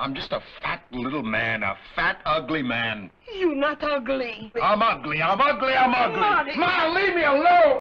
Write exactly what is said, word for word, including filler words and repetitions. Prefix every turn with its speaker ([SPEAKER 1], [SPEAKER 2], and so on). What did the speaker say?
[SPEAKER 1] I'm just a fat little man, a fat, ugly man.
[SPEAKER 2] You not ugly.
[SPEAKER 1] I'm ugly, I'm ugly, I'm ugly.
[SPEAKER 2] Marty.
[SPEAKER 1] Ma, leave me alone!